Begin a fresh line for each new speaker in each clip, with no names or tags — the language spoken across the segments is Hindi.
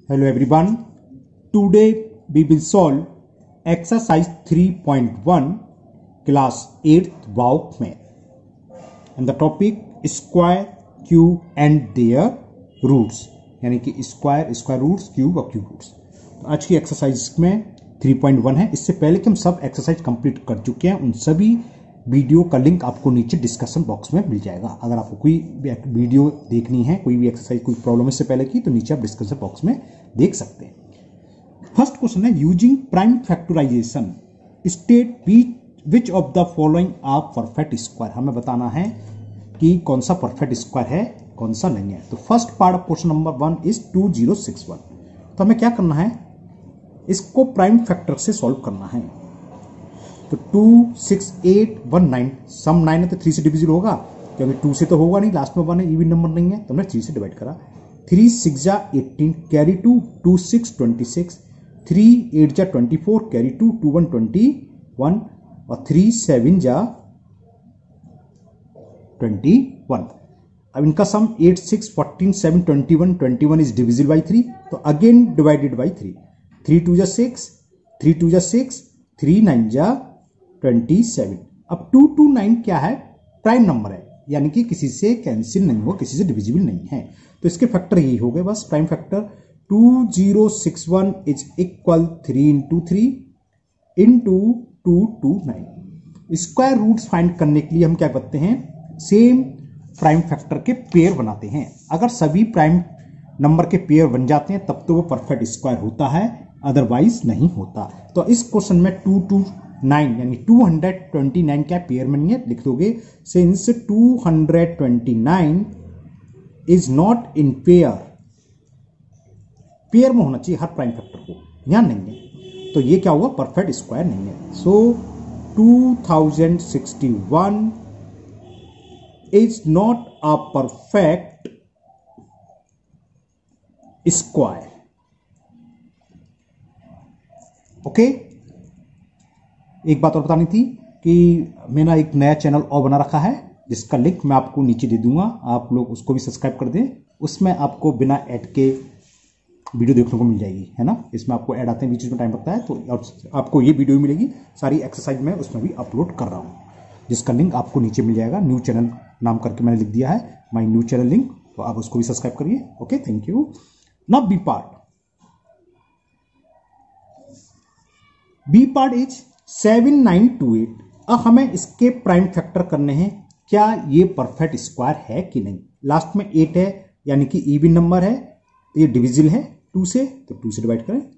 Hello everyone. Today we will solve exercise 3.1 class 8th Bauch math and the topic square, cube and their roots यानी कि स्क्वायर रूट्स, क्यूब और क्यूब रूट्स। तो आज की एक्सरसाइज में 3.1 है। इससे पहले कि हम सब एक्सरसाइज कंप्लीट कर चुके हैं, उन सभी वीडियो का लिंक आपको नीचे डिस्कशन बॉक्स में मिल जाएगा। अगर आपको कोई वीडियो देखनी है, कोई भी एक्सरसाइज, कोई प्रॉब्लम इससे पहले की, तो नीचे आप डिस्कशन बॉक्स में देख सकते हैं। फर्स्ट क्वेश्चन है using prime factorization state which of the following are perfect square. हमें बताना है कि कौन सा परफेक्ट स्क्वायर है, कौन सा नहीं है। तो first part of question number 1 is 2061। तो हमें क्या करना है, इसको प्राइम फैक्टर से सॉल्व करना है। तो 26819 सम 9 है तो 3 से डिविजिबल होगा, क्योंकि 2 से तो होगा नहीं, लास्ट में 1 है, इवन नंबर नहीं है, तो हमने 3 से डिवाइड करा। 3 6 जा 18 कैरी 2 2 6 26 3 8 जा 24 कैरी 2 2 1 21 और 3 7 जा 21। अब इनका सम 8 6 14 7 21 इज डिविजिबल बाई 3, तो अगेन डिवाइडेड बाई 3 3 2 जा 6 3 2 जा 6 3 9 जा 27। अब 229 क्या है, प्राइम नंबर है, यानी कि किसी से कैंसिल नहीं हुआ, किसी से डिविजिबल नहीं है, तो इसके फैक्टर यही हो गए बस। Prime factor 2061 is equal 3 into 3 into 229। Square roots find करने के लिए हम क्या करते हैं, सेम प्राइम फैक्टर के पेयर बनाते हैं। अगर सभी प्राइम नंबर के पेयर बन जाते हैं तब तो वो परफेक्ट स्क्वायर होता है, अदरवाइज नहीं होता। तो इस क्वेश्चन में 229 यानी 229 क्या पेयर में नहीं है, लिख दोगे since 229 is not in pair, pair में होना चाहिए हर प्राइम फैक्टर को, यहां नहीं है, तो ये क्या हुआ, परफेक्ट स्क्वायर नहीं है। So 2061 is not a perfect square. Okay, एक बात और बतानी थी कि मैंने एक नया चैनल और बना रखा है, जिसका लिंक मैं आपको नीचे दे दूंगा, आप लोग उसको भी सब्सक्राइब कर दें। उसमें आपको बिना ऐड के वीडियो देखने को मिल जाएगी, है ना। इसमें आपको ऐड आते हैं, बीच में टाइम लगता है, तो और आपको ये वीडियो भी मिलेगी, सारी एक्सरसाइज मैं उसमें भी अपलोड कर रहा हूँ, जिसका लिंक आपको नीचे मिल जाएगा। न्यू चैनल नाम करके मैंने लिख दिया है, माई न्यू चैनल लिंक, तो आप उसको भी सब्सक्राइब करिए। Okay, thank you. Now B part is 7928। अब हमें इसके प्राइम फैक्टर करने हैं, क्या ये परफेक्ट स्क्वायर है कि नहीं। लास्ट में 8 है, यानी कि इवन नंबर है, तो ये डिविजिबल है 2 से, तो 2 से डिवाइड करें।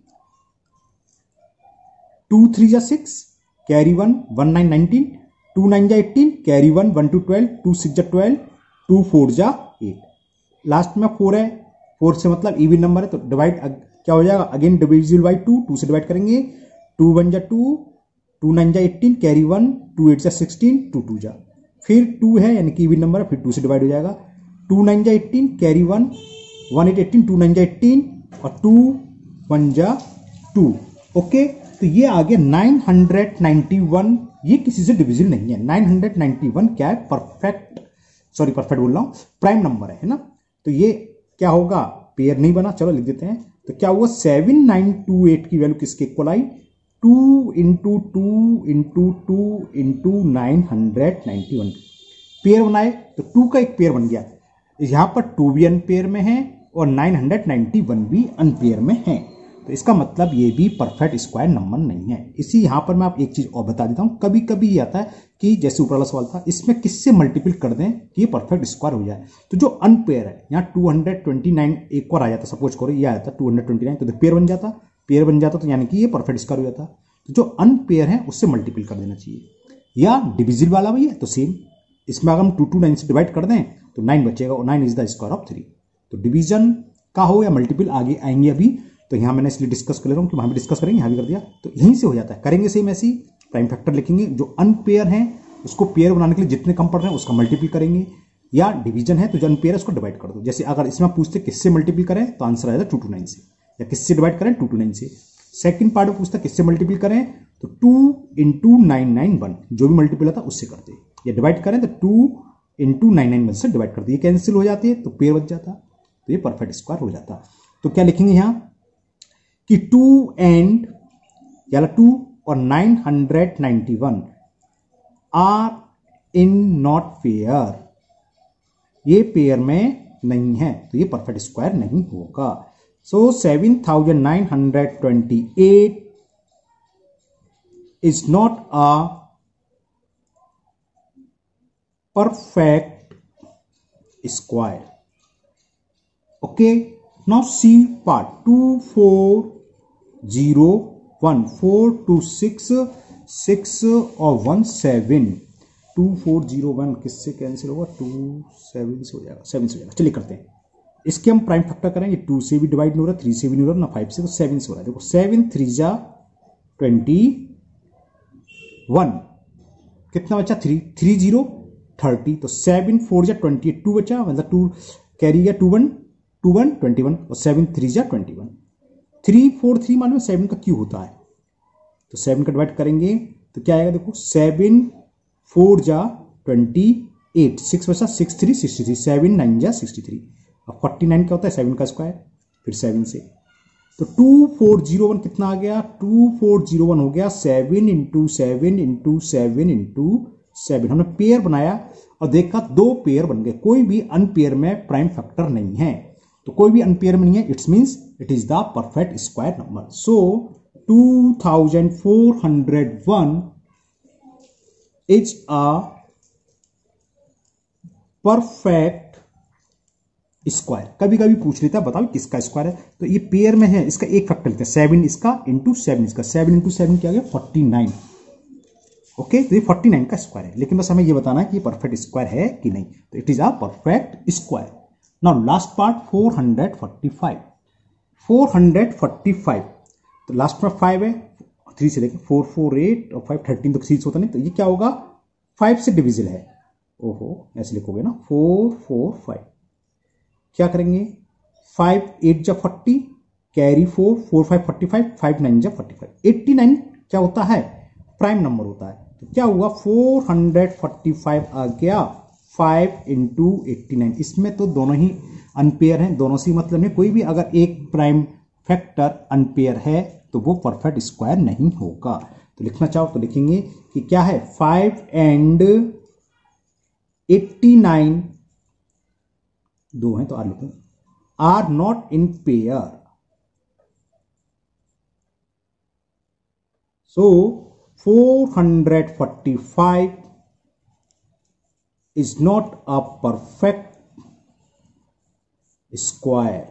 2 3 जा 6 कैरी 1 1 9 19 2 9 जा 18 कैरी 1 1 2 12 2 6 जा 12 2 4 जा 8। लास्ट में 4 है, 4 से मतलब इवन नंबर है, तो डिवाइड क्या हो जाएगा, अगेन डिविजिबल बाई 2 2 से डिवाइड करेंगे। 2 1 जा 2 2 9 जा 18 कैरी 1 2 8 जा 16 2 2 जा, फिर 2 है यानी कि इवन नंबर है, फिर 2 से डिवाइड हो जाएगा। 2 9 जा 18 कैरी 1 1 8 18 2 9 जा 18 और 2 1 जा 2। ओके, तो ये आ गया 991। ये किसी से डिविजिबल नहीं है। 991 क्या है, परफेक्ट बोल रहा हूं, प्राइम नंबर है ना। तो ये क्या होगा, पेयर नहीं बना, चलो लिख देते हैं। तो क्या हुआ, 7928 की वैल्यू किसके इक्वल आई, 2 इंटू 2 इंटू 2 इंटू 991। पेयर बनाए तो 2 का एक पेयर बन गया, यहां पर 2 भी अनपेयर में है और 991 भी अनपेयर में है, तो इसका मतलब ये भी परफेक्ट स्क्वायर नंबर नहीं है। इसी यहां पर मैं आप एक चीज और बता देता हूं, कभी कभी ये आता है कि जैसे ऊपर वाला सवाल था, इसमें किससे मल्टीपल कर दें कि ये परफेक्ट स्क्वायर हो जाए। तो जो अनपेयर है, यहाँ 229 एक बार आ जाता, सपोज करो ये आया था 229, तो पेयर बन जाता, तो यानी कि ये परफेक्ट स्क्वायर हो जाता। तो जो अनपेयर है उससे मल्टीपल कर देना चाहिए, या डिविजिबल वाला भी है तो सेम, इसमें अगर हम 229 से डिवाइड कर दें तो 9 बचेगा, और 9 इज द स्क्वायर ऑफ 3। तो डिवीजन का हो या मल्टीपल आगे आएंगे अभी, तो यहां मैंने इसलिए डिस्कस कर ले रहा हूं कि वहां भी डिस्कस करेंगे, यहां भी कर दिया, तो यहीं से हो जाता है। करेंगे सेम ऐसी, प्राइम फैक्टर लिखेंगे, जो अनपेयर है उसको पेयर बनाने के लिए जितने कम पड़ रहे हैं उसका मल्टीपल करेंगे, या डिवीजन है तो जो अनपेयर है उसको डिवाइड कर दो। जैसे अगर इसमें पूछते किससे मल्टीपल करें, तो आंसर आएगा 229 से, या किससे डिवाइड करें 229 से। सेकंड पार्ट में पूछता किससे मल्टीपल करें, तो 2 इंटू 991 जो भी मल्टीपल आता उससे करते, या डिवाइड करें तो 2 इंटू 991 से डिवाइड कर दिए, कैंसिल हो जाती है तो पेयर बच जाता, तो ये परफेक्ट स्क्वायर हो जाता। तो क्या लिखेंगे यहाँ कि 2 एंड यानी 2 और 991 आर इन नॉट पेयर, ये पेयर में नहीं है, तो ये परफेक्ट स्क्वायर नहीं होगा। So 7928 is not a perfect square. Okay, now C part 2401 4 2 6 6 और 1 7 2401 किससे कैंसिल होगा? 2 7 से हो जाएगा, 7 से हो जाएगा। चलिए करते हैं इसके हम प्राइम फैक्टर करेंगे। 2 से भी डिवाइड नहीं हो रहा, 3 से भी नहीं हो रहा ना 5 से, तो 7 से हो रहा है। देखो 7 3 जा 21, कितना बचा? 3 3 0 30, तो 7 4 जा 28, 2 बचा, मतलब 2 कैरी गया, 2 1 2 1 21 और 7 3 जा 21। 3 4 3 मालूम है 7 का क्यू होता है, तो 7 का डिवाइड करेंगे तो क्या आएगा? देखो 7 4 जा 28, 6 बचा 6 3 63, 7 9 जा 63। अब 49 क्या होता है? 7 का स्क्वायर, फिर 7 से, तो 2401 कितना आ गया? 2401 हो गया 7 इंटू 7 इंटू 7 इंटू 7। हमने पेयर बनाया और देखा 2 पेयर बन गए। कोई भी अनपेयर में प्राइम फैक्टर नहीं है, तो कोई भी अनपेयर में नहीं है, it's means it is the perfect square number. So 2401 is a perfect square. कभी कभी पूछ लेता है बताओ किसका स्क्वायर है, तो ये पेयर में है, इसका एक फैक्टर लेते हैं, 7 इसका इंटू 7 इसका, 7 इंटू 7 क्या गया? 49। ओके, तो ये 49 का स्क्वायर है, लेकिन बस हमें ये बताना है कि ये परफेक्ट स्क्वायर है कि नहीं, तो it is a perfect square. Now last part 445। 445, तो लास्ट में 5 है, 3 से देखें 4 4 8 और 5 13, तो 3 होता नहीं, तो ये क्या होगा? 5 से डिविजिबल है। ओहो, ऐसे लिखोगे ना 4 4 5। क्या करेंगे? 5 8 जा 40, कैरी 4 4 5 45, 5 9 जा 45। 89 क्या होता है? प्राइम नंबर होता है, तो क्या हुआ? 445 आ गया 5 इंटू 89। इसमें तो दोनों ही अनपेयर हैं, दोनों से मतलब नहीं, कोई भी अगर एक प्राइम फैक्टर अनपेयर है तो वो परफेक्ट स्क्वायर नहीं होगा। तो लिखना चाहो तो लिखेंगे कि क्या है? 5 एंड 89 दो हैं तो आर लिखो, are not in pair. So 445 is not a perfect square.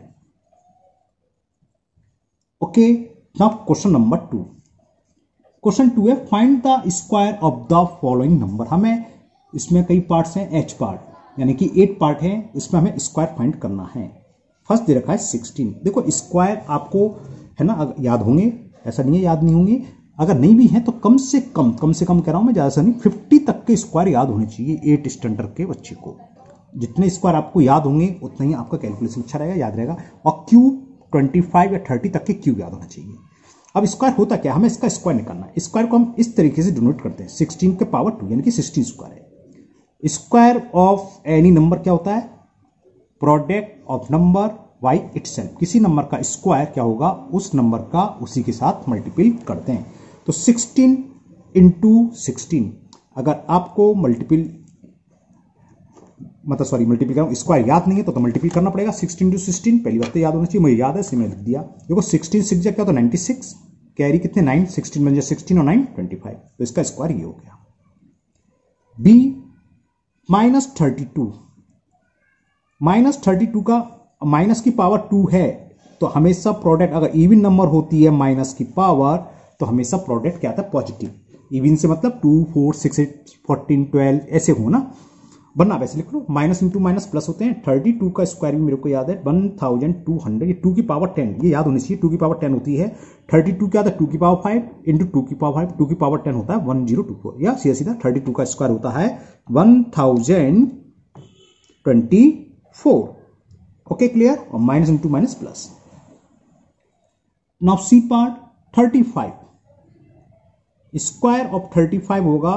Okay, now question number 2. Question 2 है find the square of the following number. हमें इसमें कई पार्ट्स हैं, एच पार्ट यानी कि 8 पार्ट है, इसमें हमें स्क्वायर फाइंड करना है। फर्स्ट दे रखा है 16। देखो स्क्वायर आपको है ना याद होंगे, ऐसा नहीं है याद नहीं होंगे, अगर नहीं भी है तो कम से कम कह रहा हूं मैं, ज्यादा से नहीं 50 तक के स्क्वायर याद होने चाहिए 8 स्टैंडर्ड के बच्चे को। जितने स्क्वायर आपको याद होंगे उतना ही आपका कैलकुलेशन अच्छा रहेगा, याद रहेगा। और क्यूब 25 या 30 तक के क्यूब याद होना चाहिए। अब स्क्वायर होता क्या? हमें इसका स्क्वायर निकालना है। स्क्वायर को हम इस तरीके से डिनोट करते हैं, 16 के पावर 2 यानी कि 16 स्क्वायर है। स्क्वायर ऑफ एनी नंबर क्या होता है? Product of number by itself. किसी नंबर का स्क्वायर क्या होगा? उस नंबर का उसी के साथ मल्टीपल करते हैं। तो 16 इंटू 16, अगर आपको मल्टीपल करो, स्क्वायर याद नहीं है तो मल्टीपल करना पड़ेगा। 16 इंटू 16 पहली बात तो याद होना चाहिए, मुझे याद है इसलिए मैं लिख दिया। देखो 16 6 क्या होता है? 96, कैरी कितने 9, 16 बन जाए 16 और 9 25, तो इसका स्क्वायर ये हो गया। बी -32, -32 का माइनस की पावर 2 है, तो हमेशा प्रोडक्ट अगर इवन नंबर होती है माइनस की पावर तो हमेशा प्रोडक्ट क्या आता है? पॉजिटिव। इवन से मतलब 2 4 6 8 14 12 ऐसे हो ना, वरना वैसे लिख लो, माइनस इंटू माइनस प्लस होते हैं। 32 का स्क्वायर भी मेरे को याद है 1200, ये 2 की पावर 10, ये याद होनी चाहिए 2 की पावर 10 होती है। 32 क्या होता है? 2 की पावर 5 इंटू 2 की पावर 5, 2 की पावर 10 होता है 1024, या सीधा 32 का स्क्वायर होता है 1024। Okay clear? और minus into minus plus. Now C part 35, square of 35 होगा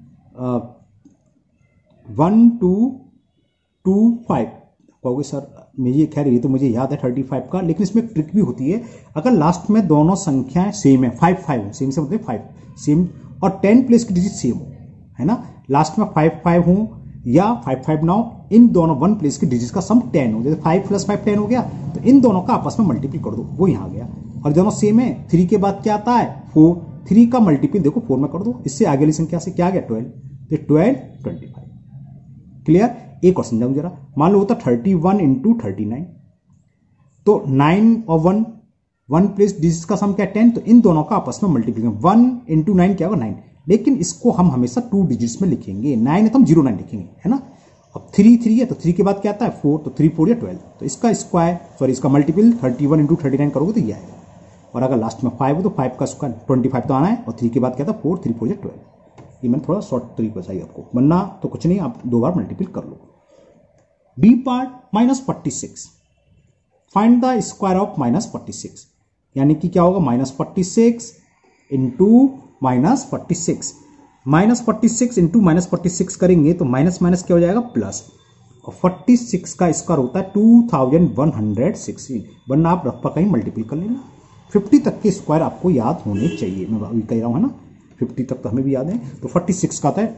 1225। कहोगे सर मुझे खैर ये तो मुझे याद है 35 का, लेकिन इसमें ट्रिक भी होती है। अगर लास्ट में दोनों संख्याएं सेम है, 5 5 सेम से मतलब 5 सेम, और 10 प्लेस की डिजिट सेम हो, है ना, लास्ट में 5 5 हो या 5 5 ना हो, इन दोनों 1 प्लेस की डिजिट का सम 10 हो, जैसे 5 + 5 10 हो गया, तो इन दोनों का आपस में मल्टीपल कर दो, वो यहाँ गया। और दोनों सेम है, 3 के बाद क्या आता है 4, 3 का मल्टीपल देखो 4 में कर दो, इससे आगे वाली संख्या से क्या आ गया 12, तो 12 25। क्लियर। एक और समझाऊं जरा, मान लो होता 31 × 39, तो 9 और 1 प्लेस डिजिट का सम क्या 10, तो इन दोनों का आपस में मल्टीपल 1 × 9 क्या होगा 9, लेकिन इसको हम हमेशा 2 डिजिट्स में लिखेंगे, 9 है तो हम 09 लिखेंगे, है ना। अब 3 3 है तो 3 के बाद क्या आता है 4, तो 3 4 या 12, तो इसका स्क्वायर इसका मल्टीपल 31 × 39 करोगे तो ये आएगा। और अगर लास्ट में 5 हो तो 5 का स्क्वायर 25 तो आना है, और 3 के बाद क्या था 4, 3 4 या 12। ये मैंने थोड़ा शॉर्ट तरीका चाहिए आपको, वरना तो कुछ नहीं, आप 2 बार मल्टीपल कर लो। B part -46, find the square of -46, यानी कि क्या होगा -46 × -46, -46 × -46 करेंगे तो माइनस माइनस क्या हो जाएगा प्लस, और 46 का स्क्वायर होता है 2116, वरना आप रफ कहीं मल्टीपल कर लेना। 50 तक के स्क्वायर आपको याद होने चाहिए, मैं अभी कह रहा हूं, है ना, 50 तक तो हमें भी याद है। तो 46 का आता है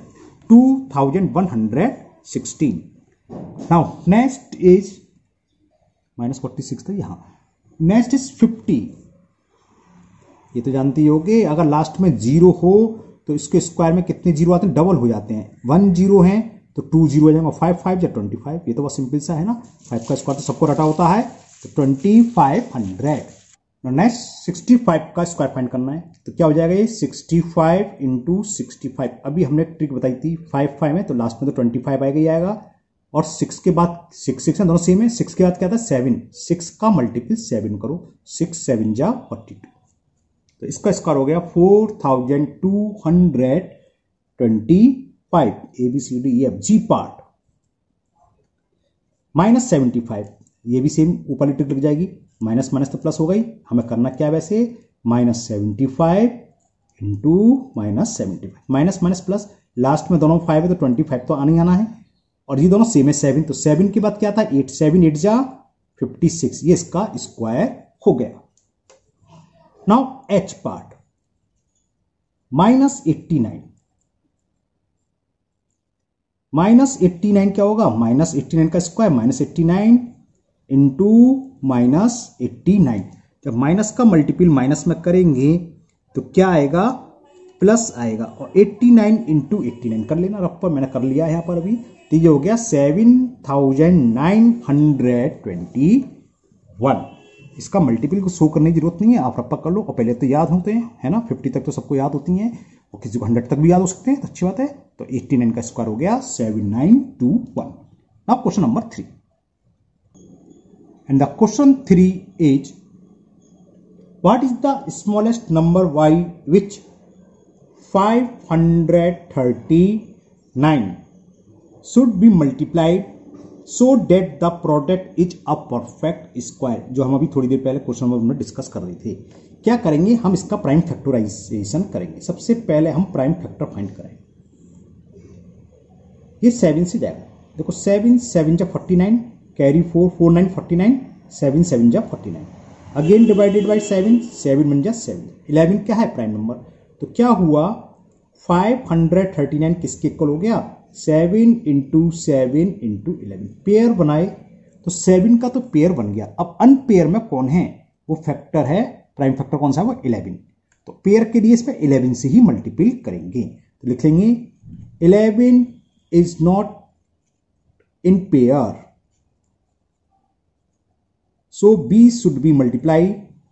2116। नाउ नेक्स्ट इज -46 था यहाँ, नेक्स्ट इज 50। ये तो जानते ही होगे, अगर लास्ट में 0 हो तो इसके स्क्वायर में कितने 0 आते हैं, डबल हो जाते हैं। 1 0 है तो 2 0 हो जाएगा, 5 5 या 25, ये तो बहुत सिंपल सा है ना। 5 का स्क्वायर तो सबको रटा होता है, तो 2500। नेक्स्ट 65 का स्क्वायर फाइंड करना है, तो क्या हो जाएगा ये 65 × 65। अभी हमने ट्रिक बताई थी, 5 5 है तो लास्ट में तो 25 आएगा ही आएगा, और 6 के बाद 6 6 है, दोनों सेम है। 6 के बाद क्या था 7, 6 का मल्टीपल 7 करो, 6 7 जा 42, तो इसका स्क्वायर हो गया 4225। ABCDEFG part. -75, ये भी सेम ऊपर ट्रिक लग जाएगी, माइनस माइनस तो प्लस हो गई, हमें करना क्या है वैसे, -75 × -75, माइनस माइनस प्लस, लास्ट में दोनों 5 है तो 25 तो आना ही आना है, और ये दोनों सेम है 7, तो 7 के बाद क्या था 8, 7 8 जा 56, ये इसका स्क्वायर हो गया। नाउ H पार्ट, -89, -89 क्या होगा, -89 का स्क्वायर -89 × -89। जब माइनस का मल्टीपल माइनस में करेंगे तो क्या आएगा, प्लस आएगा, और 89 × 89 कर लेना रफ पर, मैंने कर लिया है यहाँ पर अभी, तो ये हो गया 7921। इसका मल्टीपल को शो करने की जरूरत नहीं है, आप रप्पा कर लो, और पहले तो याद होते हैं, है ना, 50 तक तो सबको याद होती हैं, और किसी को 100 तक भी याद हो सकते हैं, तो अच्छी बात है। तो 89 का स्क्वायर हो गया 7921। Now question number 3, and the question 3 is what is the smallest number y which 539 should be multiplied so that the product is a perfect square, जो हम अभी थोड़ी देर पहले क्वेश्चन नंबर में डिस्कस कर रहे थे। क्या करेंगे हम, इसका प्राइम फैक्टराइजेशन करेंगे। सबसे पहले हम प्राइम फैक्टर फाइंड करेंगे, ये 7 से जाएगा, देखो 7 7 जा 49, कैरी 4 4 9 49, 7 7 जा 49, अगेन डिवाइडेड बाय 7 7 1 जा 7, 11 क्या है प्राइम नंबर, तो क्या हुआ 539 किसके इक्वल हो गया, 7 × 7 × 11, पेयर बनाए तो 7 का तो पेयर बन गया। अब अनपेयर में कौन है, वो फैक्टर है, प्राइम फैक्टर कौन सा है, वो 11, तो पेयर के लिए इसमें 11 से ही मल्टीपल करेंगे, तो लिख लेंगे 11 is not in pair, so B should be multiplied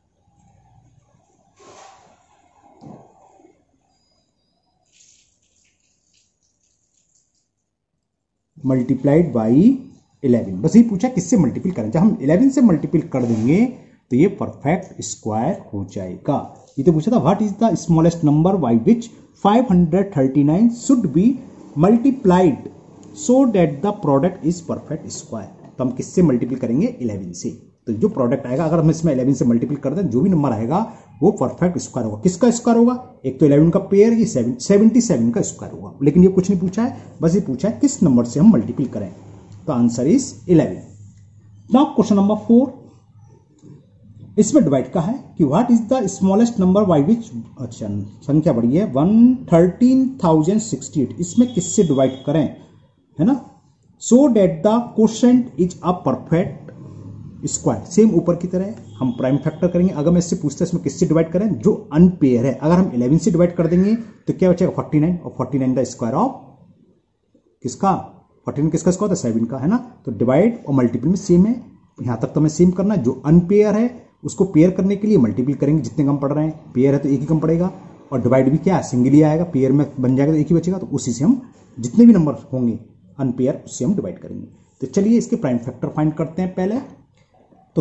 by 11। बस ये पूछा किससे मल्टीपल करें, जब हम 11 से मल्टीपल कर देंगे तो ये परफेक्ट स्क्वायर हो जाएगा। ये तो पूछा था what is the smallest number by which 539 should be multiplied so that the product is perfect square। तो हम किससे मल्टीपल करेंगे 11 से, तो जो प्रोडक्ट आएगा अगर हम इसमें 11 से मल्टीपल कर दें, जो भी नंबर आएगा वो परफेक्ट स्क्वायर होगा। किसका स्क्वायर होगा, एक तो 11 का पेयर, ये 77 का स्क्वायर होगा, लेकिन ये कुछ नहीं पूछा है, बस ये पूछा है किस नंबर से हम मल्टीपल करें, तो answer is 11। Now question number 4, इसमें डिवाइड का है कि what is the smallest number by which, अच्छा संख्या बड़ी है 13,068, इसमें किससे डिवाइड करें, है ना, so that the quotient is a perfect square. Same ऊपर की तरह हम प्राइम फैक्टर करेंगे। अगर मैं इससे पूछता इसमें किससे डिवाइड करें, जो अनपेयर है, अगर हम 11 से डिवाइड कर देंगे तो क्या बचेगा 49, और 49 द स्क्वायर ऑफ किसका, 49 किसका स्क्वायर होता है 7 का, है ना। तो डिवाइड और मल्टीपल में सेम है, यहां तक तो हमें सेम करना है। जो अनपेयर है उसको पेयर करने के लिए मल्टीपल करेंगे, जितने कम पड़ रहे हैं, पेयर है तो एक ही कम पड़ेगा, और डिवाइड भी क्या है सिंगल ही आएगा, पेयर में बन जाएगा तो एक ही बचेगा, तो उसी से हम जितने भी नंबर होंगे अनपेयर उससे हम डिवाइड करेंगे। तो चलिए इसके प्राइम फैक्टर फाइंड करते हैं पहले। तो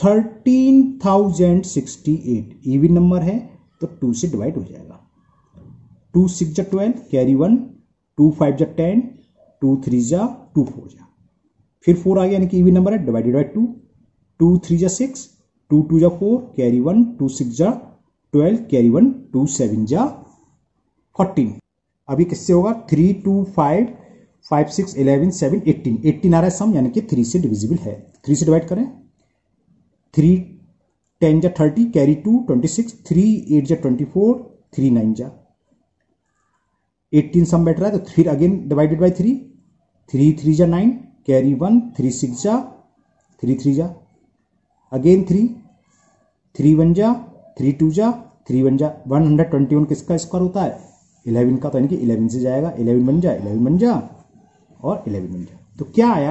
13,068 इवन नंबर है तो 2 से डिवाइड हो जाएगा। 2 6 जा 12, कैरी 1, 2 5 जा 10, 2 3 जा 2 4 जा, फिर 4 आ गया यानी कि इवन नंबर है, डिवाइडेड बाई 2, 2 3 जा 6, 2 2 जा 4, कैरी 1, 2 6 जा 12, कैरी 1, 2 7 जा 14। अभी किससे होगा, 3 2 5 5 6 11 7 18, 18 आ रहा है सम, यानी कि 3 से डिविजिबल है। 3 से डिवाइड करें, 3 10 जा 30, कैरी 2 26, 3 8 जा 24, 3 9 जा 18 सम बैठ रहा है, तो फिर अगेन डिवाइडेड बाई 3, 3 3 जा 9, कैरी 1, 3 6 जा 3 3 जा, अगेन 3 3 1 जा 3 2 जा 3 1 जा, 121 किसका स्क्वायर होता है 11 का, तो यानी कि 11 से जाएगा, 11 बन जा 11 बन जा और 11 बन जा। तो क्या आया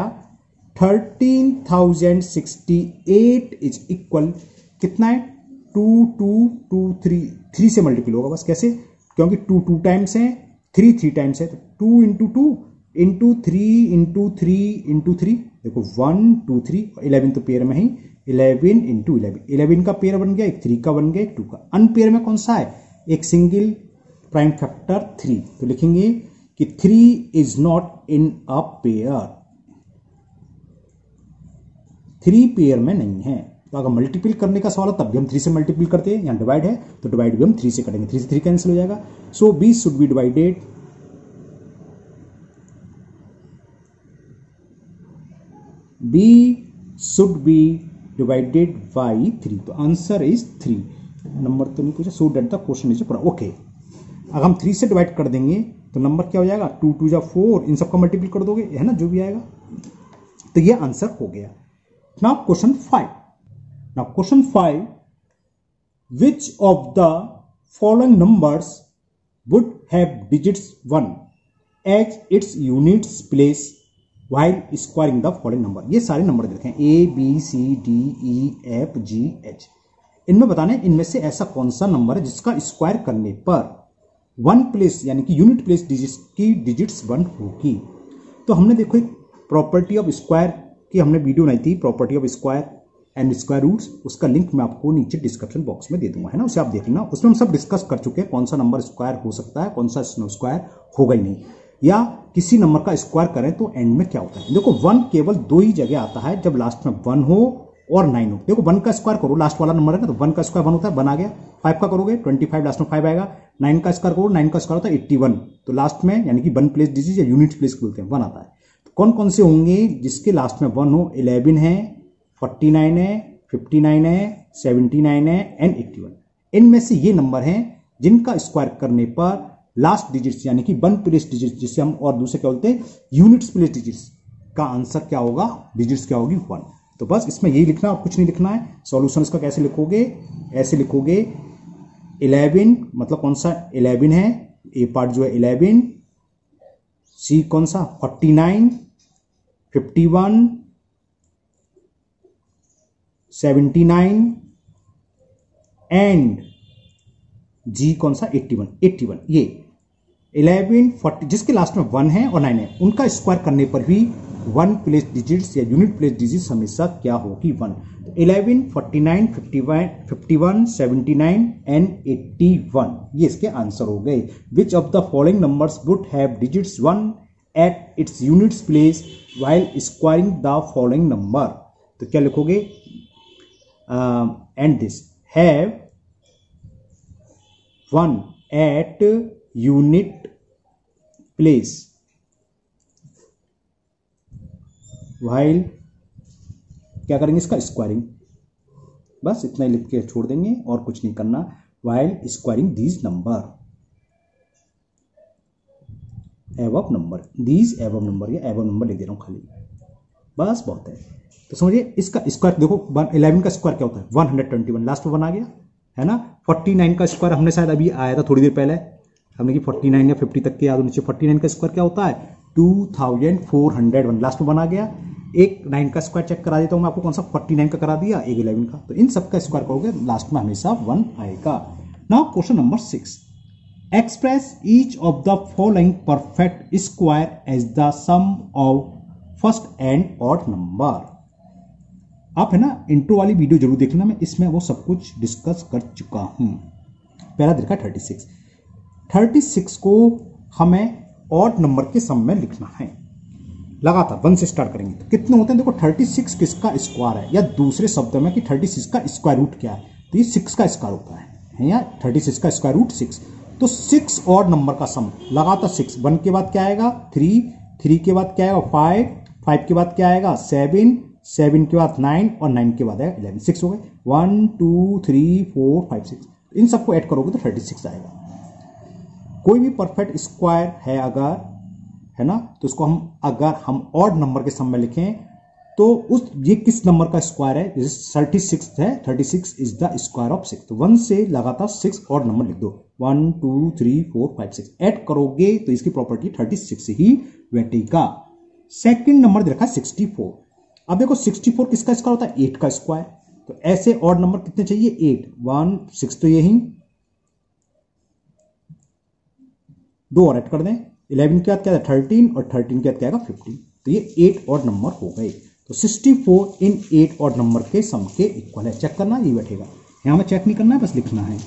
13,068 इज इक्वल कितना है 2 2 2 3, 3 से मल्टीपल होगा बस, कैसे, क्योंकि 2 2 टाइम्स है, 3 3 टाइम्स है, तो 2 इंटू 2 इंटू 3 इंटू 3 इंटू 3, देखो 1 2 3, 11 तो पेयर में ही, 11 इंटू 11, 11 का पेयर बन गया, एक 3 का बन गया, एक 2 का। अनपेयर में कौन सा है, एक सिंगल प्राइम फैक्टर 3, तो लिखेंगे कि 3 is not in a pair, 3 pair में नहीं है। तो अगर मल्टीपल करने का सवाल है तब भी हम 3 से मल्टीपल करते हैं, यहां डिवाइड है तो डिवाइड भी हम 3 से करेंगे, 3 से 3 कैंसिल हो जाएगा। So B should be divided, B should be divided by 3, तो आंसर इज 3। नंबर तो नहीं पूछा, so that the question is पूरा ओके। अगर हम 3 से डिवाइड कर देंगे तो नंबर क्या हो जाएगा 2 2 जा 4, इन सबका मल्टीपल कर दोगे, है ना, जो भी आएगा, तो ये आंसर हो गया। Now question 5. Now question 5. Which of the following numbers would have digits 1 as its units place while squaring the following number? ये सारे नंबर देखें A B C D E F G H, इनमें बताना है इनमें से ऐसा कौन सा नंबर है जिसका स्क्वायर करने पर 1 प्लेस यानी कि यूनिट प्लेस डिजिट्स की डिजिट्स 1 होगी। तो हमने देखो एक प्रॉपर्टी ऑफ स्क्वायर कि हमने वीडियो बनाई थी, property of square and square roots, उसका लिंक मैं आपको नीचे डिस्क्रिप्शन बॉक्स में दे दूंगा, है ना, उसे आप देख लेना। उसमें हम सब डिस्कस कर चुके हैं कौन सा नंबर स्क्वायर हो सकता है, कौन सा स्क्वायर होगा ही नहीं, या किसी नंबर का स्क्वायर करें तो एंड में क्या होता है। देखो 1 केवल 2 ही जगह आता है, जब लास्ट में 1 हो और 9 हो। देखो 1 का स्क्वायर करो, लास्ट वाला नंबर है ना, तो 1 का स्क्वायर 1 होता है, 1 आ गया। 5 का करोगे 25, लास्ट में 5 आएगा। 9 का स्क्वायर करो, 9 का स्क्वायर होता है 81, तो लास्ट में यानी कि 1 प्लेस डिजिट या यूनिट प्लेस बोलते हैं 1 आता है। कौन कौन से होंगे जिसके लास्ट में 1 हो, 11 है, 49 है, 59 है, 79 है एंड 81। इनमें से ये नंबर हैं जिनका स्क्वायर करने पर लास्ट डिजिट्स यानी कि 1 प्लेस डिजिट्स, जिससे हम और दूसरे क्या बोलते हैं यूनिट्स प्लेस डिजिट्स, का आंसर क्या होगा, डिजिट्स क्या होगी 1। तो बस इसमें यही लिखना और कुछ नहीं लिखना है। सॉल्यूशन इसका कैसे लिखोगे, ऐसे लिखोगे 11 मतलब कौन सा 11 है, ए पार्ट जो है 11, सी कौन सा 49, 51, 79 एंड जी कौन सा 81। ये 11 40 जिसके लास्ट में 1 है और 9 है, उनका स्क्वायर करने पर भी 1 प्लेस डिजिट्स या यूनिट प्लेस डिजिट्स हमेशा क्या होगी 1। 11, 49, 51, 79 एंड 81 ये इसके आंसर हो गए। Which of the following numbers would have digits 1 at its units place while squaring the following number. तो क्या लिखोगे, and this have 1 at unit place while क्या करेंगे, इसका स्क्वायरिंग, बस इतना ही लिख के छोड़ देंगे और कुछ नहीं करना। While squaring these number, above number, these above number या एबव नंबर लिख दे रहा हूं खाली, बस बहुत है। तो समझिए इसका स्क्वायर देखो, 11 का स्क्वायर क्या होता है 121, लास्ट में 1 आ गया है ना। 49 का स्क्वायर हमने शायद अभी आया था थोड़ी देर पहले, हमने कि 49 या 50 तक के याद होने चाहिए। 49 का स्क्वायर क्या होता है 2401, लास्ट में 1 आ गया। एक 9 का स्क्वायर चेक करा देता हूं मैं आपको, कौन सा 49 का करा दिया, एक 11 का। तो इन सब का स्क्वायर करोगे लास्ट में हमेशा 1 आएगा। Now question number 6, express each of the following perfect square as the sum of first and odd number. आप है ना इंट्रो वाली वीडियो जरूर देख लेना, मैं इसमें वो सब कुछ डिस्कस कर चुका हूं। पहला देखा 36 को हमें ऑड नंबर के सम में लिखना है। लगातार 1 से स्टार्ट करेंगे तो कितने होते हैं, देखो 36 किसका स्क्वायर है, या दूसरे शब्दों में कि 36 का स्क्वायर रूट क्या है, तो ये 6 का स्क्वायर होता है या 36 का स्क्वायर रूट 6। तो 6 ऑड नंबर का सम लगातार 6, 1 के बाद क्या आएगा 3 के बाद क्या आएगा 5 के बाद क्या आएगा 7 के बाद 9 और 9 के बाद आएगा 11, 6 हो गए। 1 2 3 4 5 6, इन सबको ऐड करोगे तो 36 आएगा। कोई भी परफेक्ट स्क्वायर है अगर, है ना, तो उसको अगर हम ऑड नंबर के सम में लिखें तो ये किस नंबर का स्क्वायर है, जैसे 36 है, 36 इज द स्क्वायर ऑफ 6। तो 1 से लगातार 6 ऑड नंबर लिख दो, 1 2 3 4 5 6 ऐड करोगे तो इसकी प्रॉपर्टी 36 ही बैठेगा। सेकंड नंबर दे रखा है 64। अब देखो 64 किसका स्क्वायर होता है 8 का स्क्वायर। तो ऐसे ऑड नंबर कितने चाहिए 8, 1 6 तो यही, 2 और ऐड कर दें, 11 के बाद क्या है 13 और 13 के बाद क्या आएगा 15। तो ये 8 ऑड नंबर हो गए। तो 64 इन 8 ऑड नंबर के सम के इक्वल है। चेक करना ये बैठेगा, यहां में चेक नहीं करना है, बस लिखना है।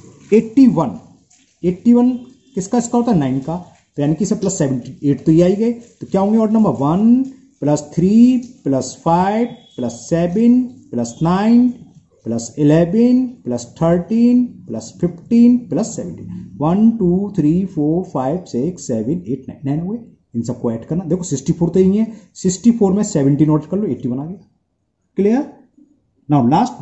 81 किसका स्क्वायर होता है 9 का, तो यानी कि इसे प्लस 78 तो ये आई गए। तो क्या होंगे odd number 1 plus 3 plus 5 plus 7 plus 9 plus 11 plus 13 plus 15 plus 17, 1 2 3 4 5 6 7 8 9 हुए। इन सबको ऐड करना, देखो 64 तो यही है, 64 में 17 नोट कर लो 81 आ गया। क्लियर। नाउ लास्ट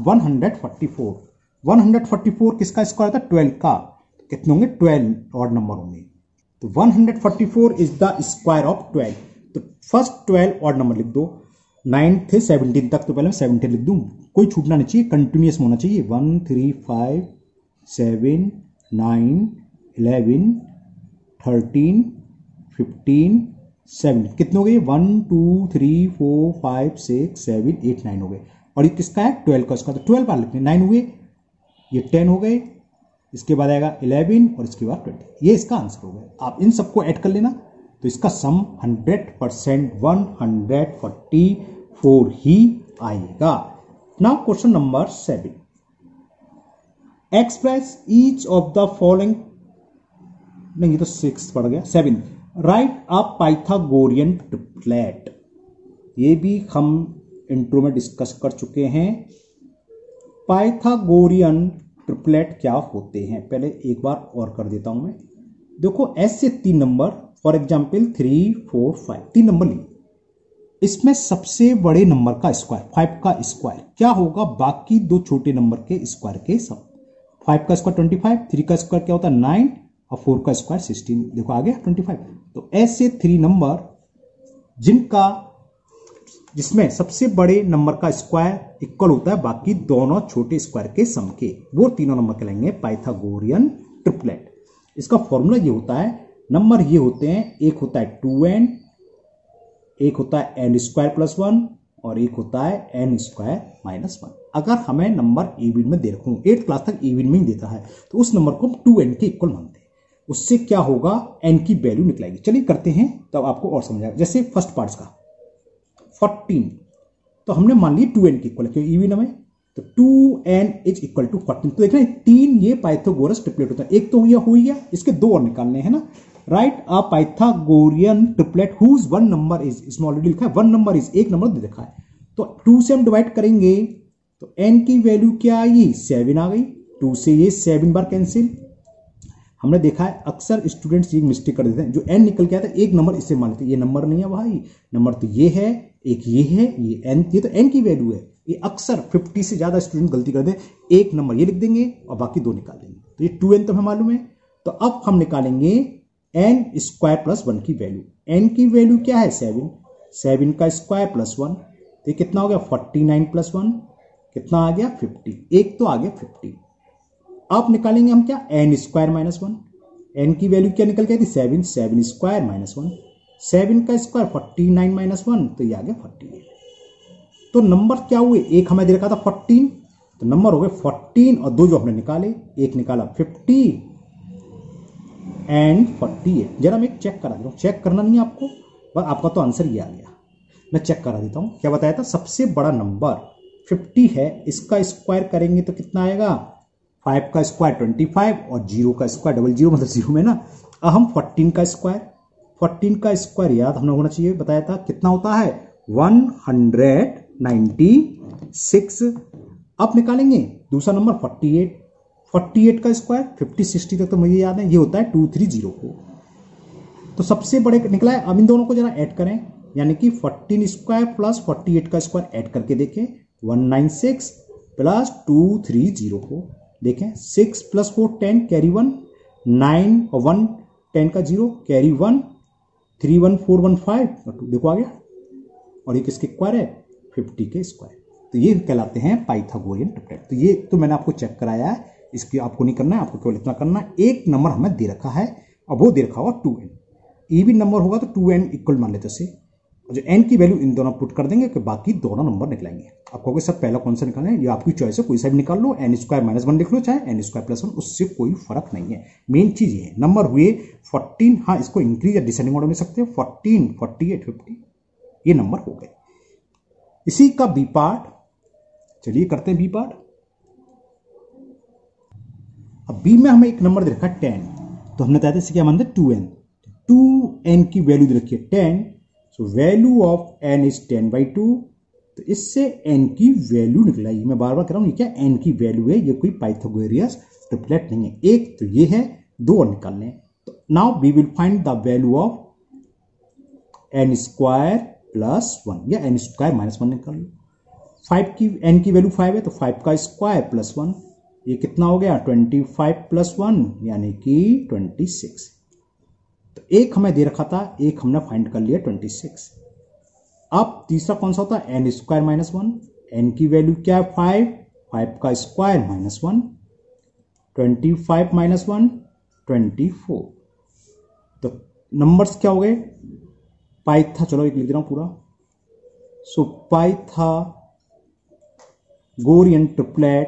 144 किसका स्क्वायर था 12 का, तो कितने होंगे 12 ऑड नंबर होंगे। तो 144 इज द स्क्वायर ऑफ 12। तो फर्स्ट 12 ऑड नंबर लिख दो, 9 थे 17 तक, तो पहले मैं 17 लिख दूं, कोई छूटना नहीं चाहिए, कंटिन्यूअस होना चाहिए। 1 3 5 7 9 11 13 15 7, कितने हो गए 1 2 3 4 5 6 7 8 9 हो गए। और ये किसका है 12 का, उसका तो 12 बार लिखने, 9 हुए, ये 10 हो गए, इसके बाद आएगा 11 और इसके बाद 20। ये इसका आंसर हो गया। आप इन सबको ऐड कर लेना तो इसका सम 100% 144 ही आएगा। Now question number 7, express each of the following, नहीं ये तो 6 पड़ गया, 7, राइट अ पाइथागोरियन ट्रिपलेट। ये भी हम इंट्रो में डिस्कस कर चुके हैं। पाइथागोरियन ट्रिपलेट क्या होते हैं, पहले एक बार और कर देता हूं मैं। देखो ऐसे 3 नंबर, फॉर एग्जाम्पल 3 4 5, 3 नंबर लिए, इसमें सबसे बड़े नंबर का स्क्वायर 5 का स्क्वायर क्या होगा बाकी 2 छोटे नंबर के स्क्वायर के सम। 5 का स्क्वायर 25, 3 का स्क्वायर क्या होता है 9 और 4 का स्क्वायर 16, देखो आ गया 25। तो ऐसे 3 नंबर जिसमें सबसे बड़े नंबर का स्क्वायर इक्वल होता है बाकी दोनों छोटे स्क्वायर के सम के, वो तीनों नंबर कहलाएंगे पाइथागोरियन ट्रिपलेट। इसका फॉर्मूला ये होता है, नंबर ये होते हैं, एक होता है 2n, एक होता है n स्क्वायर प्लस 1 और एक होता है n स्क्वायर माइनस 1। अगर हमें नंबर इवन में दे रखूं, 8th क्लास तक इवन में ही देता है, तो उस नंबर को 2n के इक्वल मानते हैं। उससे क्या होगा n की वैल्यू निकलेगी। चलिए करते हैं तब आपको और समझ आएगा। जैसे फर्स्ट पार्ट्स का 14, तो हमने मान लिया 2n के इक्वल है क्योंकि इवन में, तो 2n इज इक्वल टू 14। तो देख रहे हैं 3 ये पाइथागोरस ट्रिपलेट होता है। एक तो हो गया, इसके 2 और निकालने हैं ना। Write a Pythagorean triplet whose 1 number इज, इसमें ऑलरेडी लिखा है 1 नंबर इज, एक नंबर दे रखा है, तो 2 से हम डिवाइड करेंगे तो n की वैल्यू क्या आई 7 आ गई। 2 से ये 7 बार कैंसिल। हमने देखा है अक्सर स्टूडेंट्स ये मिस्टेक कर देते हैं, जो n निकल के आता है एक नंबर इससे मान लेते हैं, ये नंबर नहीं है भाई, नंबर तो ये है, एक ये है, ये n, ये तो n की वैल्यू है, ये अक्सर 50 से ज्यादा स्टूडेंट गलती करते हैं, एक नंबर ये लिख देंगे और बाकी 2 निकाल देंगे। तो ये 2n तो हमें मालूम है। तो अब हम निकालेंगे n स्क्वायर प्लस 1 की वैल्यू। n की वैल्यू क्या है 7, 7 का स्क्वायर प्लस 1, तो ये कितना हो गया 49 प्लस 1 कितना आ गया 50, एक तो आ गया 50। अब निकालेंगे हम क्या n स्क्वायर माइनस 1, n की वैल्यू क्या निकल गई थी 7, 7 स्क्वायर माइनस 1, 7 का स्क्वायर 49 माइनस 1 तो ये आ गया 48। तो नंबर क्या हुए, एक हमें दे रखा था 14, तो नंबर हो गए 14 और 2 जो हमने निकाले, एक निकाला 50 एंड 48। जरा मैं चेक करा देता हूँ, चेक करना नहीं है आपको, बस आपका तो आंसर ये आ गया। मैं चेक करा देता हूँ, क्या बताया था, सबसे बड़ा नंबर 50 है, इसका स्क्वायर करेंगे तो कितना आएगा 5 का स्क्वायर 25 और 0 का स्क्वायर 00 मतलब 0 में ना। अब हम 14 का स्क्वायर, 14 का स्क्वायर याद हमने होना चाहिए, बताया था कितना होता है 196। अब निकालेंगे दूसरा नंबर 48, 48 का स्क्वायर 50 60 तक तो मुझे याद है ये होता है 230 को। तो सबसे बड़े निकला है। अब इन दोनों को जरा ऐड करें, यानी कि 14 स्क्वायर प्लस 48 का स्क्वायर ऐड करके देखें 196 प्लस 230 को देखें 6 प्लस 4 10 कैरी 1 9 और 1 10 का 0 कैरी 1 3 1 4 1 5 और 2 देखो आ गया। और ये किसके स्क्वायर है 50 के स्क्वायर। तो ये कहलाते हैं पाइथागोरियन ट्रिपलेट। तो ये तो मैंने आपको चेक कराया है, इसकी आपको नहीं करना है, आपको केवल इतना करना है, एक नंबर हमें दे रखा है और वो दे रखा होगा 2n, इवन नंबर होगा तो 2n इक्वल मान लेते से, और जो n की वैल्यू इन दोनों पुट कर देंगे कि बाकी दोनों नंबर निकलेंगे। आप कहोगे सर पहला कौन सा निकालना है, ये आपकी चॉइस है, कोई सा भी निकाल लो, n स्क्वायर माइनस 1 लिख लो चाहे n स्क्वायर प्लस 1, उससे कोई फर्क नहीं है। मेन चीज ये है नंबर हुए 14, हाँ इसको इंक्रीज या डिसेंडिंग ऑर्डर में सकते हो 14 48 50 ये नंबर हो गए। इसी का बी पार्ट, चलिए करते हैं बी पार्ट। अब बी में हमें एक नंबर दे रखा है 10, तो हमने बताया था इससे क्या मानते 2n, 2n की वैल्यू दे रखी है 10, so value of n is 10/2। तो इससे n की वैल्यू निकलाई, मैं बार बार कह रहा हूं ये क्या n की वैल्यू है, ये कोई पाइथागोरियस ट्रिपलेट नहीं है। एक तो ये है, दो और निकालने हैं। तो now we will find the value of n square plus 1 या n स्क्वायर माइनस 1 निकाल लो। 5 की n की वैल्यू 5 है तो 5 का स्क्वायर प्लस 1, ये कितना हो गया 25 प्लस 1 यानी कि 26। तो एक हमें दे रखा था, एक हमने फाइंड कर लिया 26। अब तीसरा कौन सा होता है n स्क्वायर माइनस 1, n की वैल्यू क्या है 5, 5 का स्क्वायर माइनस 1, 25 माइनस 1 24। तो नंबर्स क्या हो गए पाइथा, चलो एक लिख दे रहा हूं पूरा। सो पाइथागोरियन ट्रिपलेट,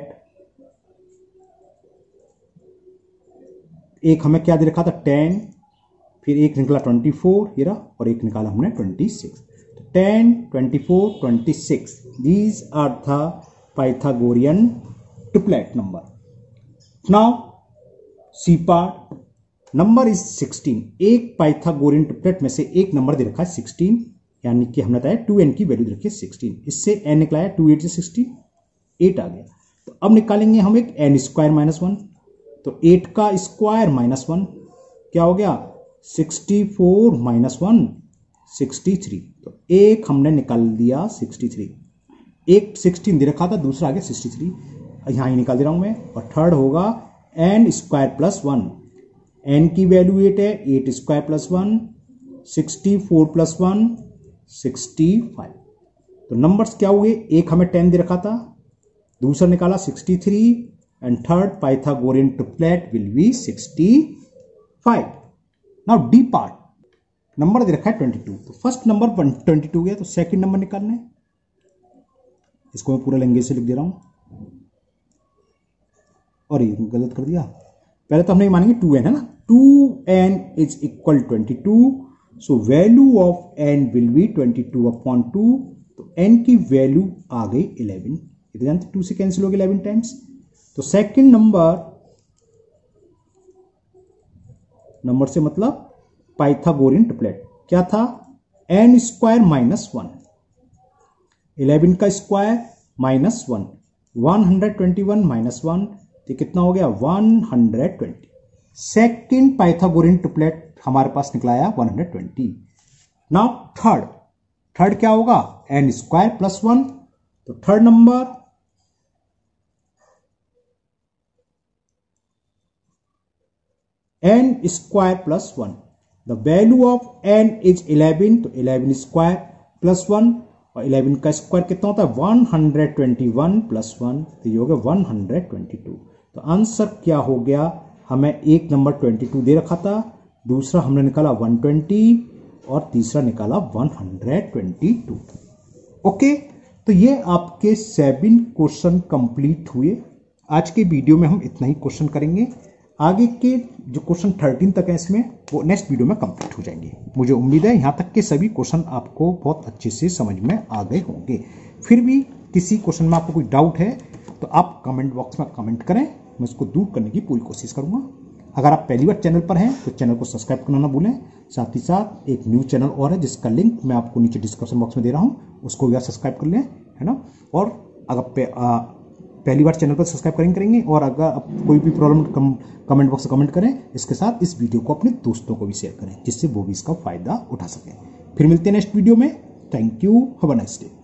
एक हमें क्या दे रखा था 10, फिर एक निकला 24 ये रहा, और एक निकाला हमने 26। तो 10 24 26 these are the Pythagorean triplet number. Now C part, number is 16। एक पाइथागोरियन ट्रिपलेट में से एक नंबर दे रखा है 16, यानी कि हमने बताया 2n की वैल्यू दे रखी है 16, इससे n निकलाया 2 8 से 60 8 आ गया। तो अब निकालेंगे हम एक n स्क्वायर माइनस 1, तो 8 का स्क्वायर माइनस 1 क्या हो गया 64 माइनस 1 63। तो एक हमने निकाल दिया 63, एक 16 दे रखा था, दूसरा आ गया 63, यहां ही निकाल दे रहा हूं मैं। और थर्ड होगा n स्क्वायर प्लस 1, n की वैल्यू 8 है, 8 स्क्वायर प्लस 1 64 प्लस 1 65। तो नंबर्स क्या हुए, एक हमें 10 दे रखा था, दूसरा निकाला 63, and third Pythagorean triplet will be 65। Now D part, number दे रखा है 22, तो फर्स्ट नंबर 22 गया, तो सेकंड नंबर निकालना है। इसको मैं पूरा लैंग्वेज से लिख दे रहा हूं, और ये गलत कर दिया, पहले तो हमने मानेंगे 2n है ना, 2n is equal 22, so value of n will be 22/2। तो n की वैल्यू आ गई 11, इधर जानते 2 से कैंसिल हो गया 11 टाइम्स। तो सेकंड नंबर से मतलब पाइथागोरियन ट्रिपलेट क्या था n स्क्वायर माइनस 1, 11 का स्क्वायर माइनस 1, 121 माइनस 1, तो कितना हो गया 120। सेकंड पाइथागोरियन ट्रिपलेट हमारे पास निकलाया 120। नाउ थर्ड क्या होगा n स्क्वायर प्लस 1, तो third number n square plus 1। The value of n is 11, तो 11 स्क्वायर प्लस 1, और 11 का स्क्वायर कितना होता है 121 प्लस 1, तो ये हो गया 122। तो आंसर क्या हो गया, हमें एक नंबर 22 दे रखा था, दूसरा हमने निकाला 120 और तीसरा निकाला 122। ओके, तो ये आपके 7 क्वेश्चन कंप्लीट हुए। आज के वीडियो में हम इतना ही क्वेश्चन करेंगे, आगे के जो क्वेश्चन 13 तक है इसमें वो नेक्स्ट वीडियो में कंप्लीट हो जाएंगे। मुझे उम्मीद है यहाँ तक के सभी क्वेश्चन आपको बहुत अच्छे से समझ में आ गए होंगे। फिर भी किसी क्वेश्चन में आपको कोई डाउट है तो आप कमेंट बॉक्स में कमेंट करें, मैं उसको दूर करने की पूरी कोशिश करूंगा। अगर आप पहली बार चैनल पर हैं तो चैनल को सब्सक्राइब करना ना भूलें। साथ ही साथ एक न्यू चैनल और है जिसका लिंक मैं आपको नीचे डिस्क्रिप्शन बॉक्स में दे रहा हूँ, उसको भी आप सब्सक्राइब कर लें, है ना। और अगर पहली बार चैनल पर सब्सक्राइब करेंगे और अगर आप कोई भी प्रॉब्लम कमेंट बॉक्स में कमेंट करें, इसके साथ इस वीडियो को अपने दोस्तों को भी शेयर करें जिससे वो भी इसका फायदा उठा सकें। फिर मिलते हैं नेक्स्ट वीडियो में। Thank you, have a nice day.